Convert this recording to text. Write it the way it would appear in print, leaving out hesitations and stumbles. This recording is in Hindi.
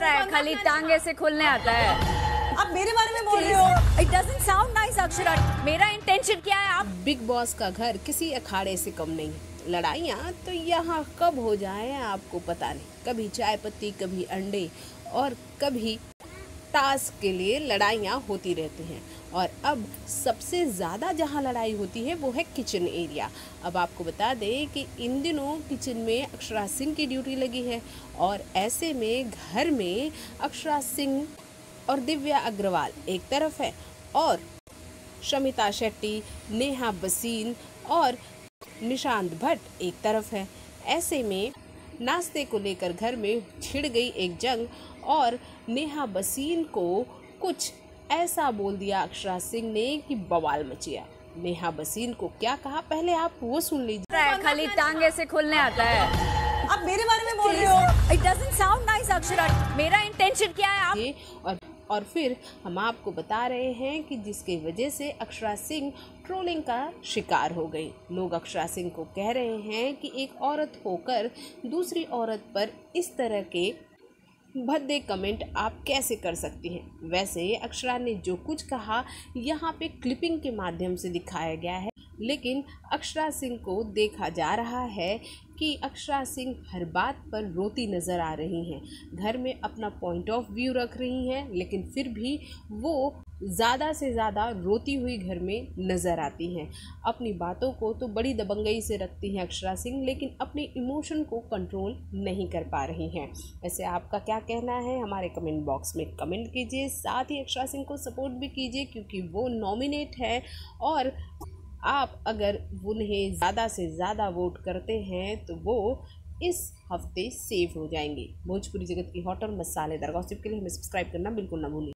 है, खाली टांगे से खोलने आता है। आप मेरे बारे में बोल रहे हो। It doesn't sound nice, Akshara. मेरा इंटेंशन क्या है? आप बिग बॉस का घर किसी अखाड़े से कम नहीं। लड़ाइयाँ तो यहाँ कब हो जाए आपको पता नहीं। कभी चाय पत्ती, कभी अंडे और कभी टास्क के लिए लड़ाइयाँ होती रहती हैं। और अब सबसे ज़्यादा जहाँ लड़ाई होती है वो है किचन एरिया। अब आपको बता दें कि इन दिनों किचन में अक्षरा सिंह की ड्यूटी लगी है और ऐसे में घर में अक्षरा सिंह और दिव्या अग्रवाल एक तरफ है और शमिता शेट्टी, नेहा बसीन और निशांत भट्ट एक तरफ है। ऐसे में नाश्ते को लेकर घर में छिड़ गई एक जंग और नेहा बसीन को कुछ ऐसा बोल दिया अक्षरा सिंह ने कि बवाल मचिया। नेहा बसीन को क्या कहा पहले आप वो सुन लीजिए। खाली टांगे से खोलने आता है। आप मेरे बारे में बोल रहे हो। It doesn't sound nice, Akshara. मेरा इंटेंशन क्या है? आप और फिर हम आपको बता रहे हैं कि जिसकी वजह से अक्षरा सिंह ट्रोलिंग का शिकार हो गई। लोग अक्षरा सिंह को कह रहे हैं कि एक औरत होकर दूसरी औरत पर इस तरह के भद्दे कमेंट आप कैसे कर सकती हैं। वैसे अक्षरा ने जो कुछ कहा यहाँ पे क्लिपिंग के माध्यम से दिखाया गया है, लेकिन अक्षरा सिंह को देखा जा रहा है कि अक्षरा सिंह हर बात पर रोती नज़र आ रही हैं। घर में अपना पॉइंट ऑफ व्यू रख रही हैं, लेकिन फिर भी वो ज़्यादा से ज़्यादा रोती हुई घर में नज़र आती हैं। अपनी बातों को तो बड़ी दबंगई से रखती हैं अक्षरा सिंह, लेकिन अपने इमोशन को कंट्रोल नहीं कर पा रही हैं। वैसे आपका क्या कहना है हमारे कमेंट बॉक्स में कमेंट कीजिए। साथ ही अक्षरा सिंह को सपोर्ट भी कीजिए क्योंकि वो नॉमिनेट है और आप अगर उन्हें ज़्यादा से ज़्यादा वोट करते हैं तो वो इस हफ्ते सेव हो जाएंगे। भोजपुरी जगत की हॉट और मसालेदार गॉसिप के लिए हमें सब्सक्राइब करना बिल्कुल ना भूलिए।